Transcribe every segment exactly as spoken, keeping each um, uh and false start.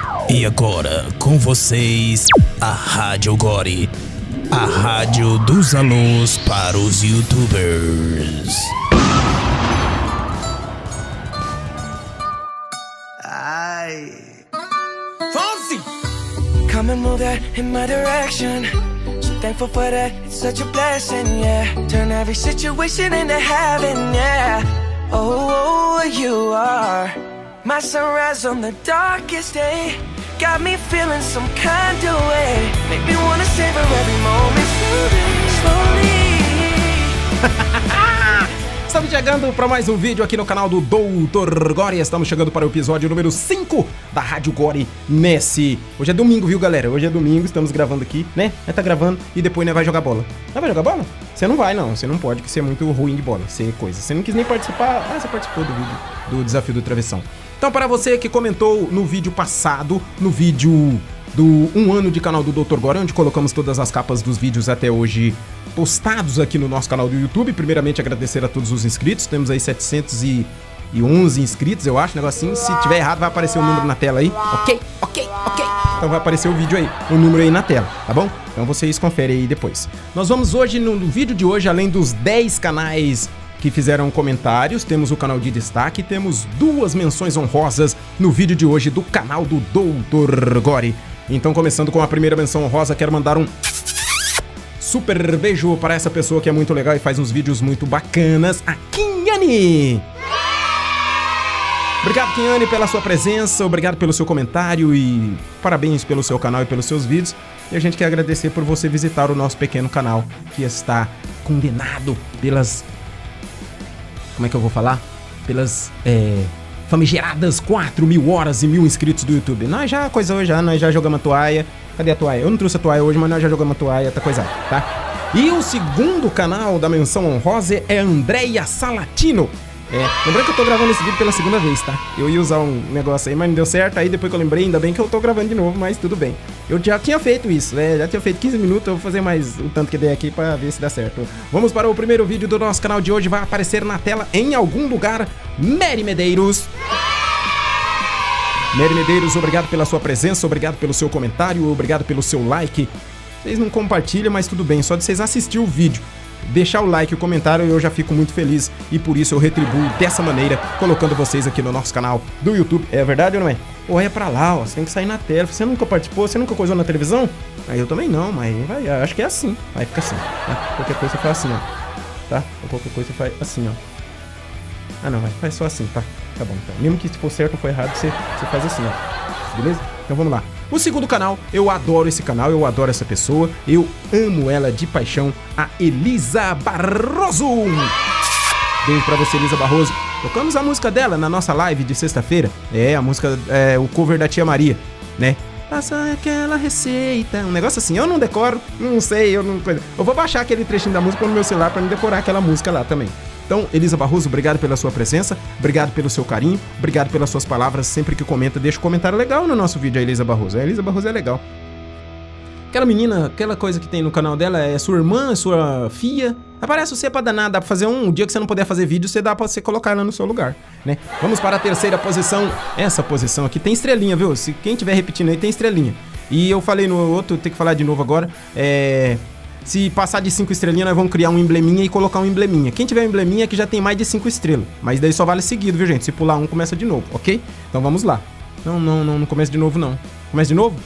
E agora, com vocês, a Rádio Gore, a rádio dos alôs para os youtubers. Ai. Fonzie! Come and move that in my direction. So thankful for that, it's such a blessing, yeah. Turn every situation into heaven, yeah. Oh, oh, you are my sunrise on the darkest day. Got me feeling some kind of way. Make me wanna savor every moment slowly, slowly. Estamos chegando para mais um vídeo aqui no canal do doutor Gore. Estamos chegando para o episódio número cinco da Rádio Gore Messi. Hoje é domingo, viu, galera? Hoje é domingo, estamos gravando aqui, né? Vai tá gravando e depois, né, vai jogar bola. Ah, vai jogar bola? Você não vai, não. Você não pode, porque você é muito ruim de bola. Você é coisa. Você não quis nem participar. Ah, você participou do vídeo do desafio do travessão. Então, para você que comentou no vídeo passado, no vídeo do um ano de canal do doutor Gore, onde colocamos todas as capas dos vídeos até hoje postados aqui no nosso canal do YouTube. Primeiramente, agradecer a todos os inscritos. Temos aí setecentos e onze inscritos, eu acho, negocinho. Se tiver errado, vai aparecer o número na tela aí. Ok, ok, ok. Então vai aparecer o vídeo aí, o número aí na tela, tá bom? Então vocês conferem aí depois. Nós vamos hoje, no, no vídeo de hoje, além dos dez canais que fizeram comentários, temos o canal de destaque, temos duas menções honrosas no vídeo de hoje do canal do doutor Gore. Então, começando com a primeira menção honrosa, quero mandar um super beijo para essa pessoa que é muito legal e faz uns vídeos muito bacanas, a Kinhane! Obrigado, Kinhane, pela sua presença, obrigado pelo seu comentário e parabéns pelo seu canal e pelos seus vídeos. E a gente quer agradecer por você visitar o nosso pequeno canal, que está condenado pelas... Como é que eu vou falar? Pelas, é... famigeradas quatro mil horas e mil inscritos do YouTube. Nós já coisou já, nós já jogamos a toalha. Cadê a toalha? Eu não trouxe a toalha hoje, mas nós já jogamos a toalha, tá coisado, tá? E o segundo canal da menção honrosa é Andréia Salatino. É, lembrando que eu tô gravando esse vídeo pela segunda vez, tá? Eu ia usar um negócio aí, mas não deu certo. Aí depois que eu lembrei, ainda bem que eu tô gravando de novo, mas tudo bem. Eu já tinha feito isso, né? Já tinha feito quinze minutos, eu vou fazer mais o tanto que dei aqui pra ver se dá certo. Vamos para o primeiro vídeo do nosso canal de hoje. Vai aparecer na tela em algum lugar Mary Medeiros. Mary Medeiros, obrigado pela sua presença, obrigado pelo seu comentário, obrigado pelo seu like. Vocês não compartilham, mas tudo bem, só de vocês assistirem o vídeo, deixar o like e o comentário, eu já fico muito feliz e por isso eu retribuo dessa maneira, colocando vocês aqui no nosso canal do YouTube. É verdade ou não é? Olha pra lá, ó, você tem que sair na tela. Você nunca participou, você nunca coisou na televisão? Aí eu também não, mas vai, acho que é assim. Aí fica assim, tá? Qualquer coisa você faz assim, ó. Tá? Qualquer coisa você faz assim, ó. Ah não, vai, faz só assim, tá? Tá bom, então. Mesmo que se for certo ou for errado, você, você faz assim, ó. Beleza? Então vamos lá. O segundo canal, eu adoro esse canal, eu adoro essa pessoa, eu amo ela de paixão, a Elisa Barroso. Beijo pra você, Elisa Barroso. Tocamos a música dela na nossa live de sexta-feira. É, a música, é, o cover da Tia Maria, né? Passa aquela receita, um negócio assim, eu não decoro, não sei, eu não... Eu vou baixar aquele trechinho da música no meu celular pra me decorar aquela música lá também. Então, Elisa Barroso, obrigado pela sua presença, obrigado pelo seu carinho, obrigado pelas suas palavras, sempre que comenta, deixa um comentário legal no nosso vídeo, a Elisa Barroso. A Elisa Barroso é legal. Aquela menina, aquela coisa que tem no canal dela, é sua irmã, é sua filha. Aparece você pra danar, dá pra fazer um, um dia que você não puder fazer vídeo, você dá pra você colocar ela no seu lugar, né? Vamos para a terceira posição. Essa posição aqui tem estrelinha, viu? Se quem estiver repetindo aí, tem estrelinha. E eu falei no outro, tem que falar de novo agora, é... Se passar de cinco estrelinhas, nós vamos criar um embleminha e colocar um embleminha. Quem tiver um embleminha que já tem mais de cinco estrelas. Mas daí só vale seguido, viu, gente? Se pular um, começa de novo, ok? Então vamos lá. Não, não, não, não começa de novo, não. Começa de novo?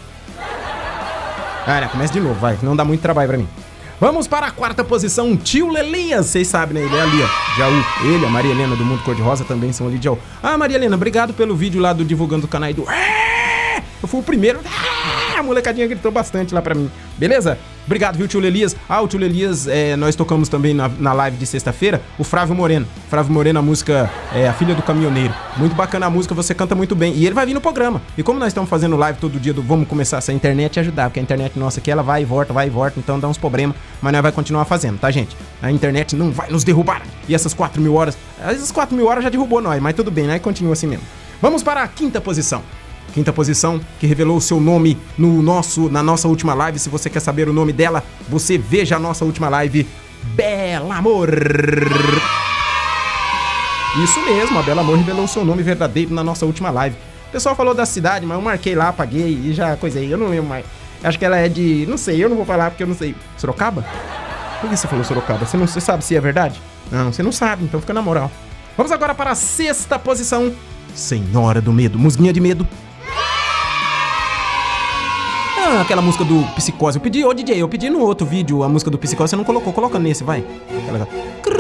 Ah, não, começa de novo, vai. Não dá muito trabalho pra mim. Vamos para a quarta posição, Tio Lelias. Vocês sabem, né? Ele é ali, ó. Jaú. Ele, a Maria Helena do Mundo Cor-de-Rosa também são ali de Jaú. Ah, Maria Helena, obrigado pelo vídeo lá do divulgando o canal do... Eu fui o primeiro. A molecadinha gritou bastante lá pra mim. Beleza? Obrigado, viu, Tio Lelias? Ah, o Tio Lelias, é, nós tocamos também na, na live de sexta-feira o Flávio Moreno. Flávio Moreno, a música é A Filha do Caminhoneiro. Muito bacana a música, você canta muito bem. E ele vai vir no programa. E como nós estamos fazendo live todo dia do Vamos Começar essa internet e ajudar, porque a internet nossa aqui, ela vai e volta, vai e volta, então dá uns problemas, mas nós vai continuar fazendo, tá, gente? A internet não vai nos derrubar. E essas quatro mil horas, essas quatro mil horas já derrubou nós, mas tudo bem, né? Continua assim mesmo. Vamos para a quinta posição. Quinta posição, que revelou o seu nome no nosso, na nossa última live. Se você quer saber o nome dela, você veja a nossa última live. Bela Amor. Isso mesmo, a Bela Amor revelou o seu nome verdadeiro na nossa última live. O pessoal falou da cidade, mas eu marquei lá, apaguei e já coisei. Eu não lembro mais. Acho que ela é de... Não sei, eu não vou falar porque eu não sei. Sorocaba? Por que você falou Sorocaba? Você não você sabe se é verdade? Não, você não sabe, então fica na moral. Vamos agora para a sexta posição. Senhora do Medo. Musguinha de medo. Ah, aquela música do Psicose. Eu pedi, ô D J, eu pedi no outro vídeo a música do Psicose. Você não colocou, coloca nesse, vai. Aquela...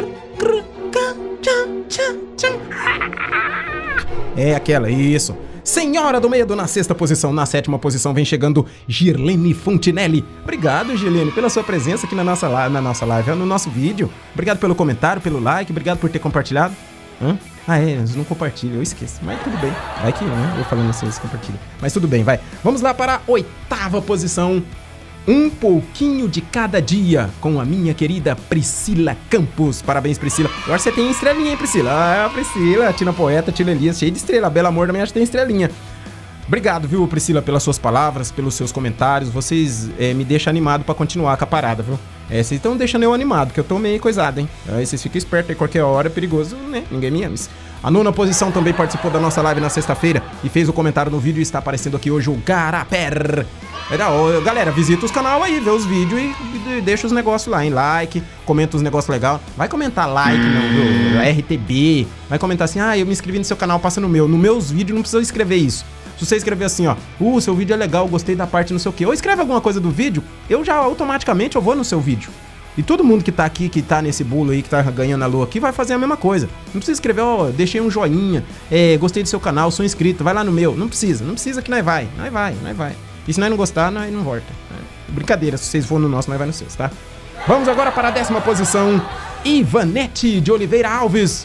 É aquela, isso. Senhora do Medo na sexta posição. Na sétima posição vem chegando Girlene Fontinelli. Obrigado, Girlene, pela sua presença aqui na nossa, na nossa live, no nosso vídeo. Obrigado pelo comentário, pelo like, obrigado por ter compartilhado. Hã? Ah, é, eles não compartilham, eu esqueço. Mas tudo bem, vai que né? Eu falando assim, eles compartilham. Mas tudo bem, vai. Vamos lá para a oitava posição. Um pouquinho de cada dia com a minha querida Priscila Campos. Parabéns, Priscila. Eu acho que você tem estrelinha, hein, Priscila? Ah, Priscila, Tina Poeta, Tina Elias, cheio de estrela. Bela Amor também acho que tem estrelinha. Obrigado, viu, Priscila, pelas suas palavras, pelos seus comentários. Vocês é, me deixam animado pra continuar com a parada, viu? É, vocês estão deixando eu animado, que eu tô meio coisado, hein? Aí vocês ficam espertos aí, qualquer hora é perigoso, né? Ninguém me ama. A nona posição também participou da nossa live na sexta-feira e fez o comentário no vídeo e está aparecendo aqui hoje o Garaper. É, galera, visita os canal aí, vê os vídeos e, e deixa os negócios lá, hein? Like, comenta os negócios legais. Vai comentar like no, no R T B. Vai comentar assim, ah, eu me inscrevi no seu canal, passa no meu. Nos meus vídeos não precisa escrever isso. Se você escrever assim, ó, uh, seu vídeo é legal, gostei da parte não sei o que, ou escreve alguma coisa do vídeo, eu já automaticamente eu vou no seu vídeo. E todo mundo que tá aqui, que tá nesse bolo aí, que tá ganhando a lua aqui, vai fazer a mesma coisa. Não precisa escrever, ó, deixei um joinha, é, gostei do seu canal, sou inscrito, vai lá no meu. Não precisa, não precisa que nós vai, nós vai, nós vai. E se nós não gostar, nós não volta. Brincadeira, se vocês for no nosso, nós vai no seus, tá? Vamos agora para a décima posição, Ivanete de Oliveira Alves.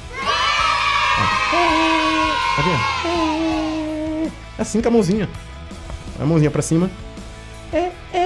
Tá vendo? Assim com a mãozinha. A mãozinha pra cima. É,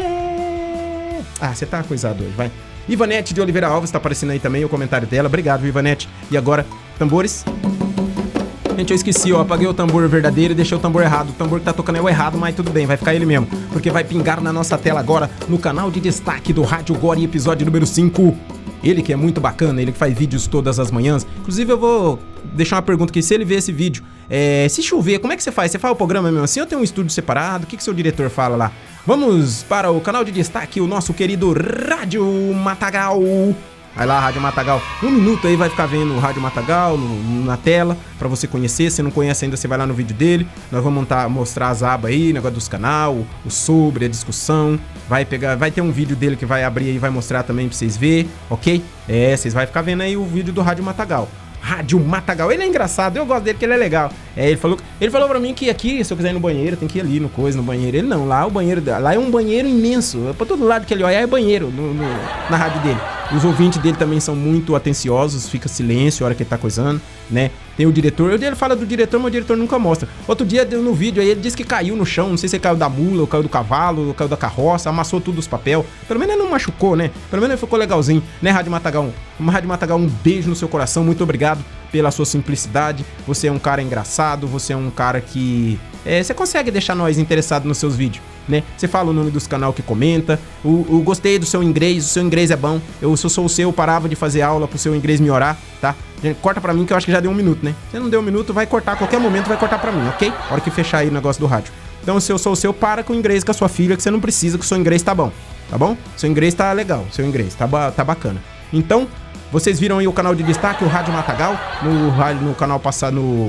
é. Ah, você tá coisado hoje, vai. Ivanete de Oliveira Alves, tá aparecendo aí também o comentário dela. Obrigado, Ivanete. E agora, tambores. Gente, eu esqueci, ó, apaguei o tambor verdadeiro e deixei o tambor errado. O tambor que tá tocando é o errado, mas tudo bem, vai ficar ele mesmo. Porque vai pingar na nossa tela agora, no canal de destaque do Rádio Gore, episódio número cinco. Ele que é muito bacana, ele que faz vídeos todas as manhãs. Inclusive eu vou deixar uma pergunta aqui, se ele ver esse vídeo, é, se chover, como é que você faz? Você faz o programa mesmo assim ou tem um estúdio separado? O que que seu diretor fala lá? Vamos para o canal de destaque, o nosso querido Rádio Matagal. Vai lá, Rádio Matagal. Um minuto aí vai ficar vendo o Rádio Matagal no, na tela, pra você conhecer. Se não conhece ainda, você vai lá no vídeo dele. Nós vamos montar, mostrar as abas aí, negócio dos canal, o, o sobre, a discussão. Vai pegar, vai ter um vídeo dele que vai abrir aí, vai mostrar também pra vocês verem, ok? É, vocês vão ficar vendo aí o vídeo do Rádio Matagal. Rádio Matagal, ele é engraçado, eu gosto dele porque ele é legal. É, ele falou, ele falou pra mim que aqui, se eu quiser ir no banheiro, tem que ir ali no coisa, no banheiro. Ele não, lá o banheiro, lá é um banheiro imenso, pra todo lado que ele olha é banheiro no, no, na rádio dele. Os ouvintes dele também são muito atenciosos, fica silêncio a hora que ele tá coisando, né? Tem o diretor, ele fala do diretor, mas o diretor nunca mostra. Outro dia, no vídeo aí, ele disse que caiu no chão, não sei se ele caiu da mula, ou caiu do cavalo, ou caiu da carroça, amassou tudo os papel. Pelo menos ele não machucou, né? Pelo menos ele ficou legalzinho, né, Rádio Matagal? Rádio Matagal, um beijo no seu coração, muito obrigado pela sua simplicidade. Você é um cara engraçado, você é um cara que... É, você consegue deixar nós interessados nos seus vídeos, né? Você fala o nome dos canal que comenta. O, o gostei do seu inglês, o seu inglês é bom. Eu, se eu sou o seu, parava de fazer aula pro seu inglês melhorar, tá? Corta pra mim que eu acho que já deu um minuto, né? Se não deu um minuto, vai cortar a qualquer momento, vai cortar pra mim, ok? A hora que fechar aí o negócio do rádio. Então, se eu sou o seu, para com o inglês com a sua filha, que você não precisa, que o seu inglês tá bom, tá bom? Seu inglês tá legal, seu inglês tá, ba tá bacana. Então, vocês viram aí o canal de destaque, o Rádio Matagal, no, no canal passado, no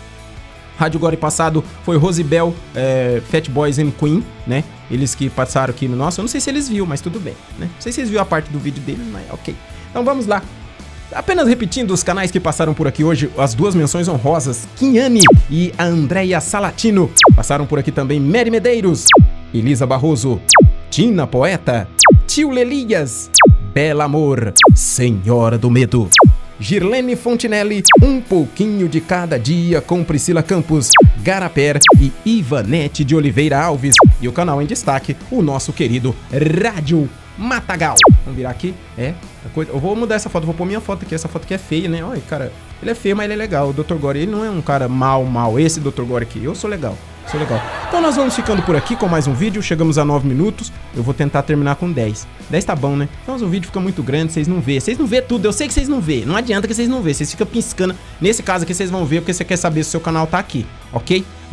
Rádio Gore passado foi Rosibel, é, Fat Boys and Queen, né? Eles que passaram aqui no nosso, eu não sei se eles viram, mas tudo bem, né? Não sei se vocês viram a parte do vídeo deles, mas ok. Então vamos lá. Apenas repetindo os canais que passaram por aqui hoje, as duas menções honrosas, Kinhane e a Andréia Salatino. Passaram por aqui também Mary Medeiros, Elisa Barroso, Tina Poeta, Tio Lelias, Bela Amor, Senhora do Medo, Girlene Fontinelli, Um Pouquinho de Cada Dia com Priscila Campos, Garaper e Ivanete de Oliveira Alves. E o canal em destaque, o nosso querido Rádio Matagal. Vamos virar aqui, é, coisa, eu vou mudar essa foto, vou pôr minha foto aqui, essa foto aqui é feia, né? Olha, cara, ele é feio, mas ele é legal. O doutor Gore, ele não é um cara mal, mal, esse doutor Gore aqui, eu sou legal. Sou legal. Então nós vamos ficando por aqui com mais um vídeo. Chegamos a nove minutos. Eu vou tentar terminar com dez. dez tá bom, né? Então o vídeo fica muito grande, vocês não vê. Vocês não vê tudo. Eu sei que vocês não vê. Não adianta que vocês não vê. Vocês ficam piscando. Nesse caso aqui vocês vão ver porque você quer saber se o seu canal tá aqui, ok?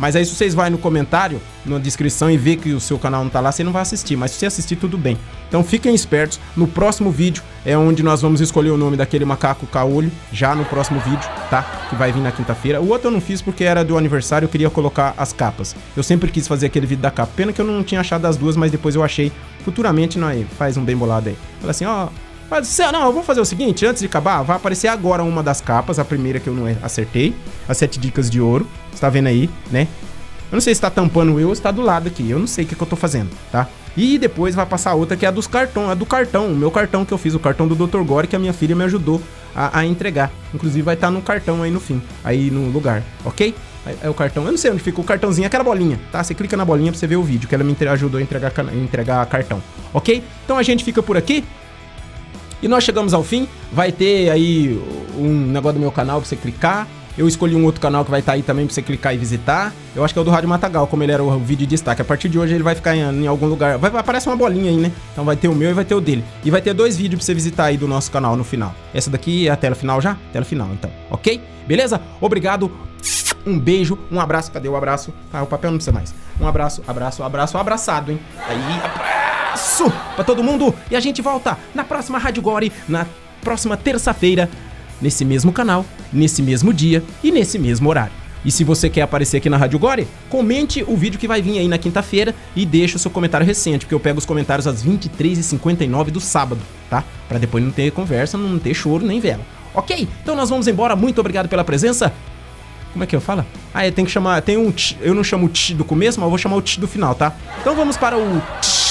Mas aí se vocês vão no comentário, na descrição e ver que o seu canal não tá lá, você não vai assistir. Mas se você assistir, tudo bem. Então fiquem espertos. No próximo vídeo é onde nós vamos escolher o nome daquele macaco caolho. Já no próximo vídeo, tá? Que vai vir na quinta-feira. O outro eu não fiz porque era do aniversário, eu queria colocar as capas. Eu sempre quis fazer aquele vídeo da capa. Pena que eu não tinha achado as duas, mas depois eu achei. Futuramente nós faz um bem bolado aí. Fala assim, ó... Mas, não, vamos fazer o seguinte, antes de acabar, vai aparecer agora uma das capas, a primeira que eu não acertei, as sete dicas de ouro, você tá vendo aí, né? Eu não sei se tá tampando eu ou se tá do lado aqui, eu não sei o que, que eu tô fazendo, tá? E depois vai passar outra que é a dos cartão, a do cartão, o meu cartão que eu fiz, o cartão do doutor Gore, que a minha filha me ajudou a, a entregar. Inclusive vai estar tá no cartão aí no fim, aí no lugar, ok? É o cartão, eu não sei onde fica o cartãozinho, aquela bolinha, tá? Você clica na bolinha pra você ver o vídeo, que ela me ajudou a entregar, entregar cartão, ok? Então a gente fica por aqui. E nós chegamos ao fim, vai ter aí um negócio do meu canal pra você clicar. Eu escolhi um outro canal que vai estar aí também pra você clicar e visitar. Eu acho que é o do Rádio Matagal, como ele era o vídeo de destaque. A partir de hoje ele vai ficar em, em algum lugar. Vai aparecer uma bolinha aí, né? Então vai ter o meu e vai ter o dele. E vai ter dois vídeos pra você visitar aí do nosso canal no final. Essa daqui é a tela final já? Tela final, então. Ok? Beleza? Obrigado. Um beijo, um abraço. Cadê o abraço? Ah, o papel não precisa mais. Um abraço, abraço, abraço, abraçado, hein? Aí, abraço pra todo mundo. E a gente volta na próxima Rádio Gore, na próxima terça-feira, nesse mesmo canal, nesse mesmo dia e nesse mesmo horário. E se você quer aparecer aqui na Rádio Gore, comente o vídeo que vai vir aí na quinta-feira e deixa o seu comentário recente, porque eu pego os comentários às vinte e três e cinquenta e nove do sábado, tá? Pra depois não ter conversa, não ter choro nem vela. Ok? Então nós vamos embora. Muito obrigado pela presença. Como é que eu falo? Ah, é, tem que chamar... Tem um tch, eu não chamo o tch do começo, mas eu vou chamar o tch do final, tá? Então vamos para o tch.